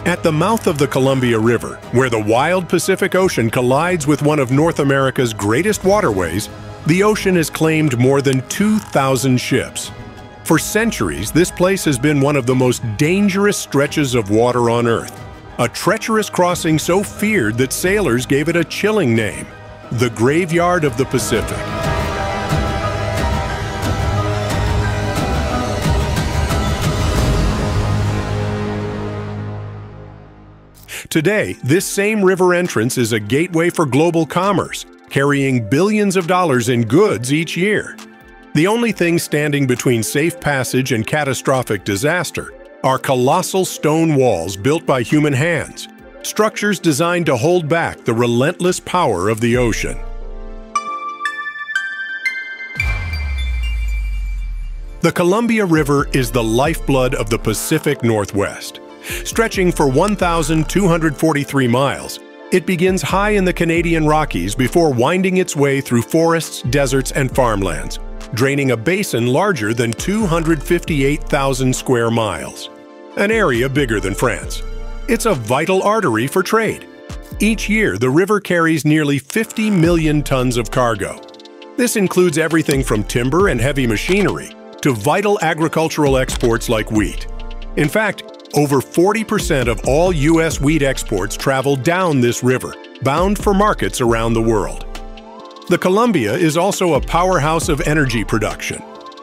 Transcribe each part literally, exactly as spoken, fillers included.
At the mouth of the Columbia River, where the wild Pacific Ocean collides with one of North America's greatest waterways, the ocean has claimed more than two thousand ships. For centuries, this place has been one of the most dangerous stretches of water on Earth, a treacherous crossing so feared that sailors gave it a chilling name, the Graveyard of the Pacific. Today, this same river entrance is a gateway for global commerce, carrying billions of dollars in goods each year. The only thing standing between safe passage and catastrophic disaster are colossal stone walls built by human hands, structures designed to hold back the relentless power of the ocean. The Columbia River is the lifeblood of the Pacific Northwest. Stretching for one thousand two hundred forty-three miles, it begins high in the Canadian Rockies before winding its way through forests, deserts, and farmlands, draining a basin larger than two hundred fifty-eight thousand square miles, an area bigger than France. It's a vital artery for trade. Each year, the river carries nearly fifty million tons of cargo. This includes everything from timber and heavy machinery to vital agricultural exports like wheat. In fact, over forty percent of all U S wheat exports travel down this river, bound for markets around the world. The Columbia is also a powerhouse of energy production.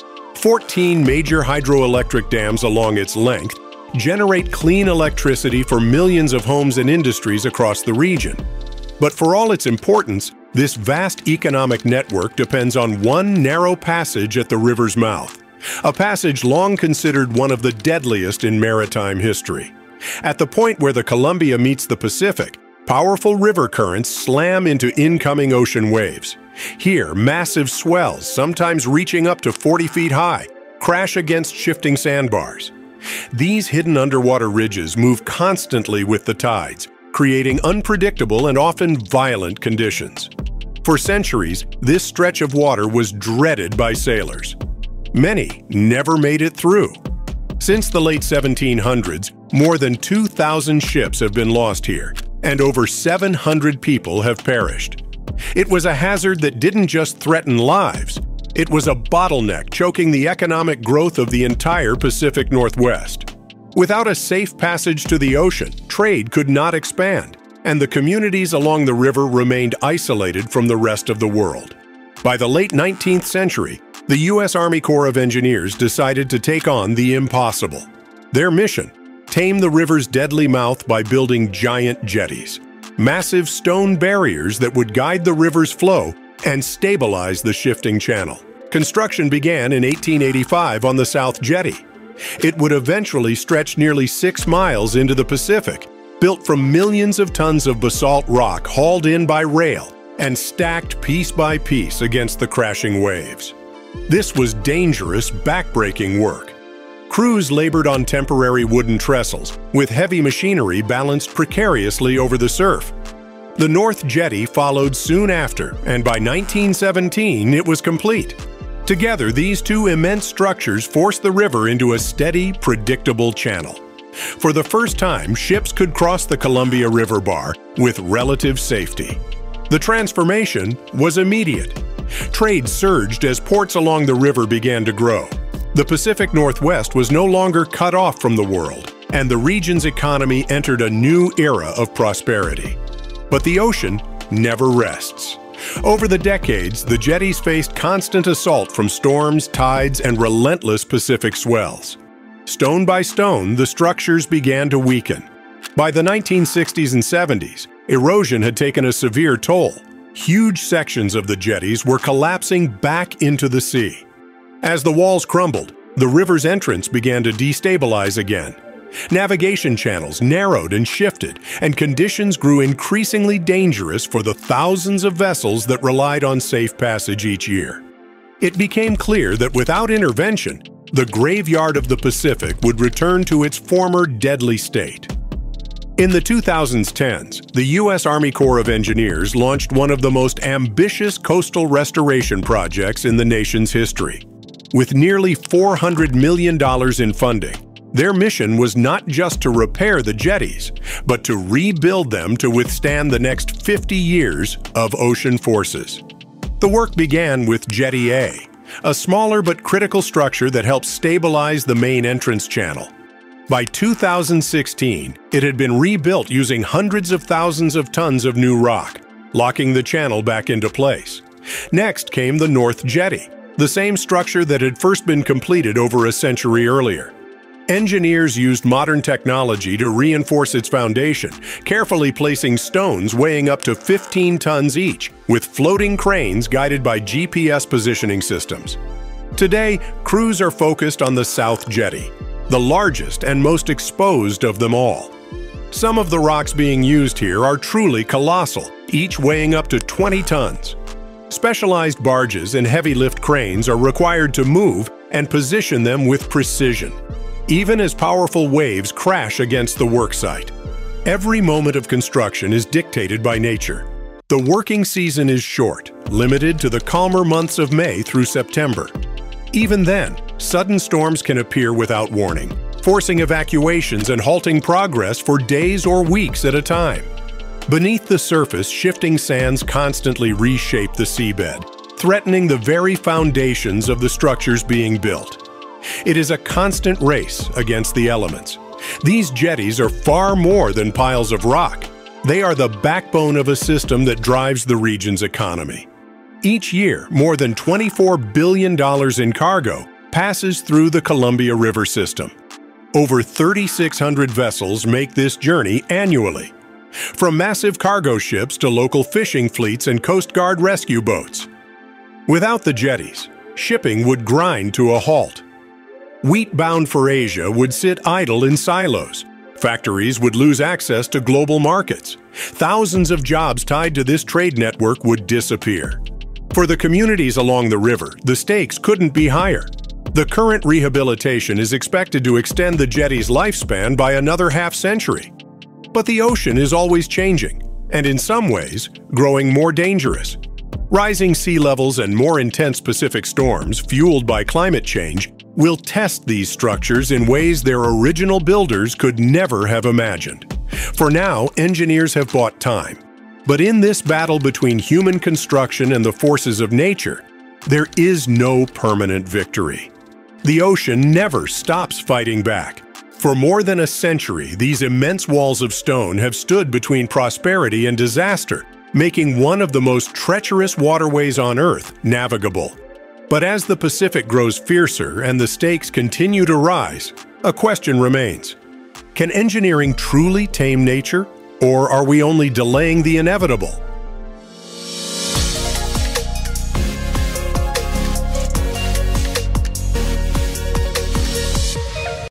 fourteen major hydroelectric dams along its length generate clean electricity for millions of homes and industries across the region. But for all its importance, this vast economic network depends on one narrow passage at the river's mouth. A passage long considered one of the deadliest in maritime history. At the point where the Columbia meets the Pacific, powerful river currents slam into incoming ocean waves. Here, massive swells, sometimes reaching up to forty feet high, crash against shifting sandbars. These hidden underwater ridges move constantly with the tides, creating unpredictable and often violent conditions. For centuries, this stretch of water was dreaded by sailors. Many never made it through. Since the late seventeen hundreds, more than two thousand ships have been lost here, and over seven hundred people have perished. It was a hazard that didn't just threaten lives, it was a bottleneck choking the economic growth of the entire Pacific Northwest. Without a safe passage to the ocean, trade could not expand, and the communities along the river remained isolated from the rest of the world. By the late nineteenth century, the U S Army Corps of Engineers decided to take on the impossible. Their mission: tame the river's deadly mouth by building giant jetties, massive stone barriers that would guide the river's flow and stabilize the shifting channel. Construction began in eighteen eighty-five on the South Jetty. It would eventually stretch nearly six miles into the Pacific, built from millions of tons of basalt rock hauled in by rail and stacked piece by piece against the crashing waves. This was dangerous, backbreaking work. Crews labored on temporary wooden trestles, with heavy machinery balanced precariously over the surf. The North Jetty followed soon after, and by nineteen seventeen it was complete. Together, these two immense structures forced the river into a steady, predictable channel. For the first time, ships could cross the Columbia River bar with relative safety. The transformation was immediate. Trade surged as ports along the river began to grow. The Pacific Northwest was no longer cut off from the world, and the region's economy entered a new era of prosperity. But the ocean never rests. Over the decades, the jetties faced constant assault from storms, tides, and relentless Pacific swells. Stone by stone, the structures began to weaken. By the nineteen sixties and seventies, erosion had taken a severe toll. Huge sections of the jetties were collapsing back into the sea. As the walls crumbled, the river's entrance began to destabilize again. Navigation channels narrowed and shifted, and conditions grew increasingly dangerous for the thousands of vessels that relied on safe passage each year. It became clear that without intervention, the Graveyard of the Pacific would return to its former deadly state. In the two thousand tens, the U S Army Corps of Engineers launched one of the most ambitious coastal restoration projects in the nation's history. With nearly four hundred million dollars in funding, Their mission was not just to repair the jetties, but to rebuild them to withstand the next fifty years of ocean forces. The work began with Jetty A, a smaller but critical structure that helps stabilize the main entrance channel. By two thousand sixteen, it had been rebuilt using hundreds of thousands of tons of new rock, locking the channel back into place. Next came the North Jetty, the same structure that had first been completed over a century earlier. Engineers used modern technology to reinforce its foundation, carefully placing stones weighing up to fifteen tons each, with floating cranes guided by G P S positioning systems. Today, crews are focused on the South Jetty, the largest and most exposed of them all. Some of the rocks being used here are truly colossal, each weighing up to twenty tons. Specialized barges and heavy-lift cranes are required to move and position them with precision, even as powerful waves crash against the worksite. Every moment of construction is dictated by nature. The working season is short, limited to the calmer months of May through September. Even then, sudden storms can appear without warning, forcing evacuations and halting progress for days or weeks at a time. Beneath the surface, shifting sands constantly reshape the seabed, threatening the very foundations of the structures being built. It is a constant race against the elements. These jetties are far more than piles of rock. They are the backbone of a system that drives the region's economy. Each year, more than twenty-four billion dollars in cargo passes through the Columbia River system. Over thirty-six hundred vessels make this journey annually, from massive cargo ships to local fishing fleets and Coast Guard rescue boats. Without the jetties, shipping would grind to a halt. Wheat bound for Asia would sit idle in silos. Factories would lose access to global markets. Thousands of jobs tied to this trade network would disappear. For the communities along the river, the stakes couldn't be higher. The current rehabilitation is expected to extend the jetty's lifespan by another half century. But the ocean is always changing, and in some ways, growing more dangerous. Rising sea levels and more intense Pacific storms, fueled by climate change, will test these structures in ways their original builders could never have imagined. For now, engineers have bought time. But in this battle between human construction and the forces of nature, there is no permanent victory. The ocean never stops fighting back. For more than a century, these immense walls of stone have stood between prosperity and disaster, making one of the most treacherous waterways on Earth navigable. But as the Pacific grows fiercer and the stakes continue to rise, a question remains. Can engineering truly tame nature, or are we only delaying the inevitable?